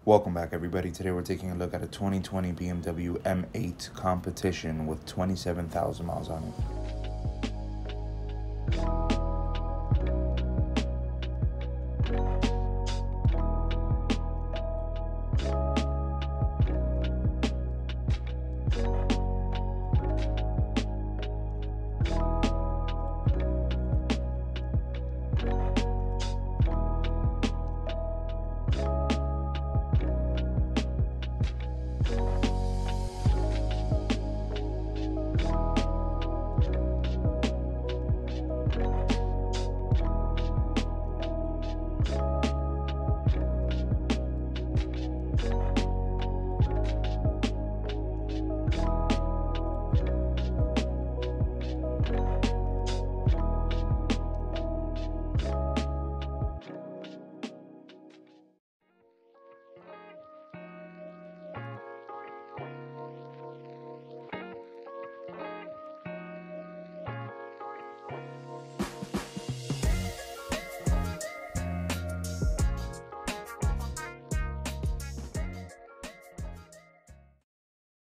Welcome back, everybody. Today we're taking a look at a 2020 BMW M8 Competition with 27,000 miles on it.